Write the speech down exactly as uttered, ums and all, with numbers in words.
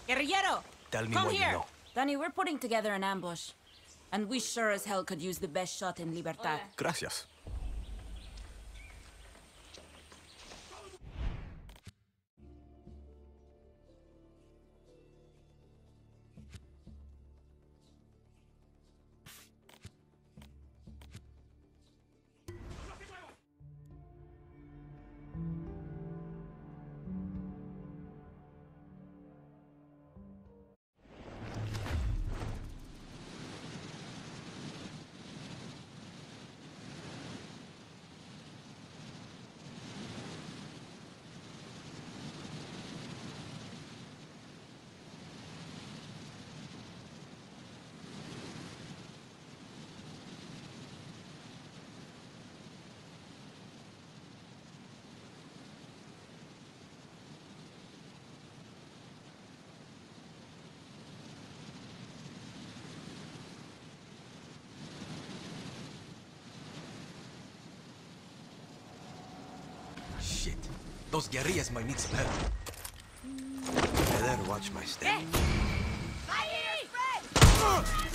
Guerrillero! Tell me Come what here! you know. Danny, we're putting together an ambush. And we sure as hell could use the best shot in Libertad. Gracias. Shit. Those guerrillas might need some help. I better watch my step. Hey!